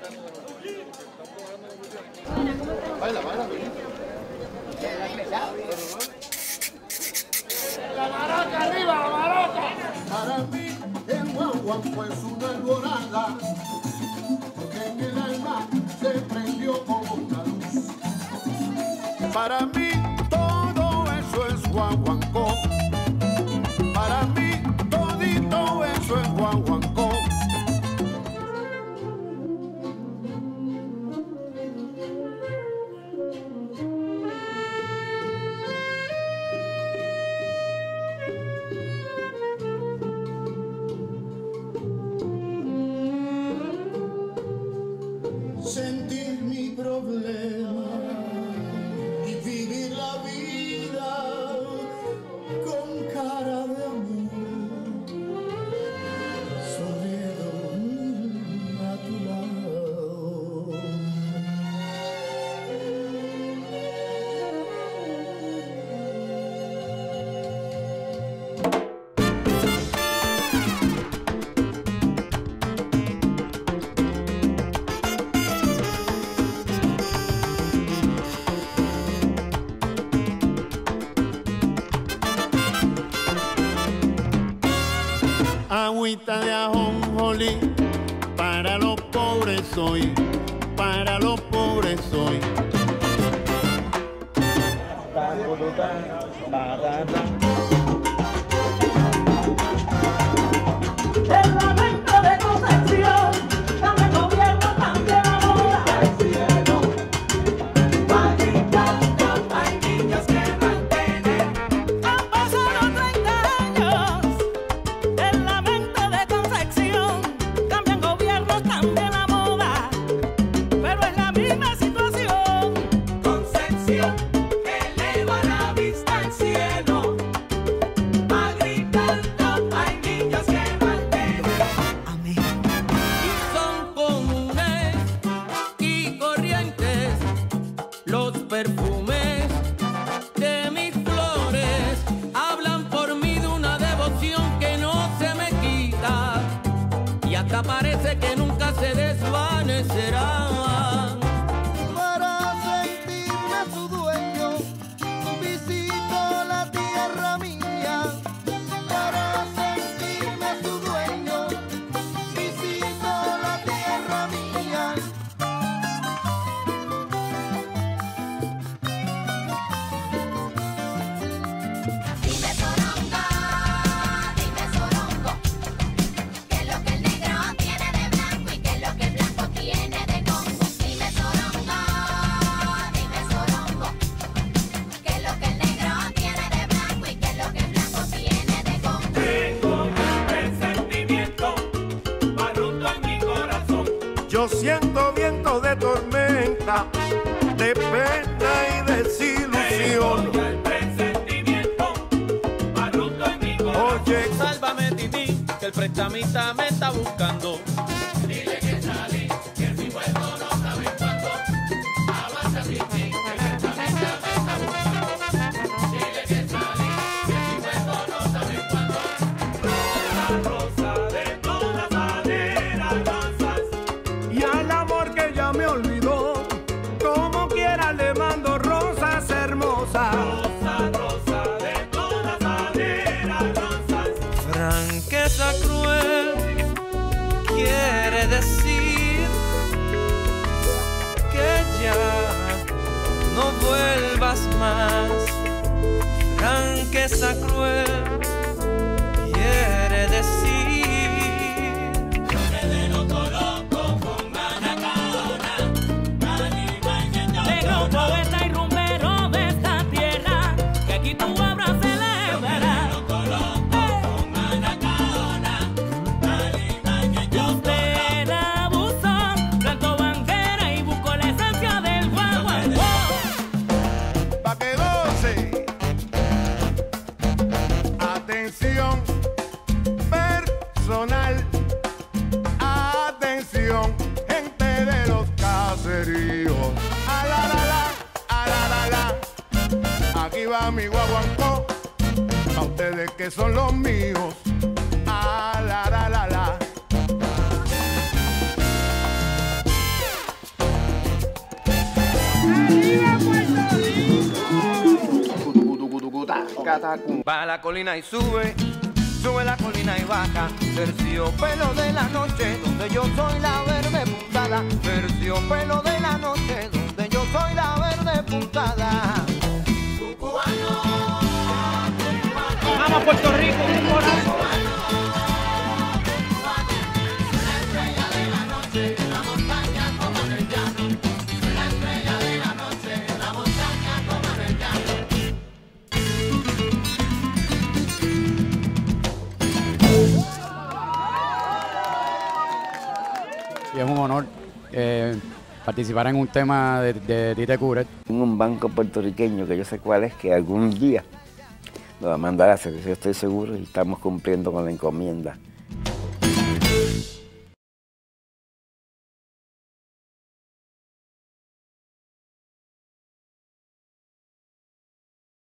Baila, baila. La maraca arriba, la maraca. Para mí el guaguancó es una alborada, porque en el alma se prendió como una luz. Para mí todo eso es guaguancó. Para mí todito eso es guaguancó. Sentir mi problema y vivir la vida con cara de amor, sonriendo a tu lado. Agüita de ajonjolí, para los pobres soy, para los pobres soy. El lamento de Concepción, también gobierno, también ahora. Al cielo, gritando, hay niños que mantienen. Han pasado 30 años. El lamento de Concepción, cambian gobiernos, cambia la moda, pero es la misma situación. Concepción eleva la vista al cielo, va gritando, hay niños que mantienen. Amén. Y son comunes y corrientes los perfumes de mis flores, hablan por mí de una devoción que no se me quita y hasta parece que nunca se desvanecerá. Para sentirme su dueño, visito la tierra mía. Para sentirme su dueño, visito la tierra mía. Dime Sorongo, ¿qué es lo que el negro tiene de blanco y qué es lo que el blanco tiene de Congo? Dime Sorongo, ¿qué es lo que el negro tiene de blanco y qué es lo que el blanco tiene de Congo? Tengo un presentimiento barrundo en mi corazón. Yo siento vientos de tormenta, de pena y desilusión. Tengo el presentimiento barrundo en mi corazón. Oye, Sálvame, Titi, que el prestamista me está buscando. Dile que salí, que el mi pueblo no sabe cuándo. Avanza, Titi, que el prestamista me está buscando. Dile que salí, que el mi pueblo no sabe cuándo. Rosa, rosa de todas maneras, rosas. y al amor que ya me olvidó, como quiera le mando rosas hermosas. Rosa, rosa de todas maneras, rosas. Franqueza cruel quiere decir que ya no vuelvas más. Franqueza cruel quiere decir Negro poeta y rumbero de esta tierra, que aquí tu obra celebra. Usted abusó, plantó bandera y buscó la esencia del guaguancó. Pa' que goce. Atención personal. Atención, gente de los caseríos. A la la la, a la la la. Aquí va mi guaguancó. A ustedes que son los míos. A la la la la. Catacún. Baja la colina y sube, sube la colina y baja. Terciopelo de la noche, donde yo soy la verde puntada. Terciopelo de la noche, donde yo soy la verde puntada. Vamos a Puerto Rico, un corazón. Y es un honor participar en un tema de Tite Kuret. Un banco puertorriqueño que yo sé cuál es, que algún día lo va a mandar a hacer, yo estoy seguro, y estamos cumpliendo con la encomienda